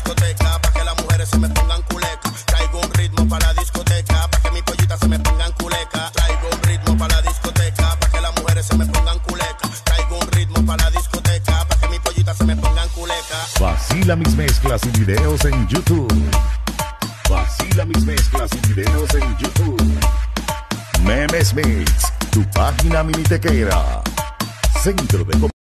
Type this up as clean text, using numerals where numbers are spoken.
discoteca, pa' que las mujeres se me pongan culeca. Traigo un ritmo para la discoteca, pa' que mi pollita se me pongan culeca. Traigo un ritmo para la discoteca, pa' que las mujeres se me pongan culeca. Traigo un ritmo para la discoteca, pa' que mi pollita se me pongan culeca. Vacila mis mezclas y videos en YouTube. Vacila mis mezclas y videos en YouTube. Memes Mix, tu página minitequera. Centro de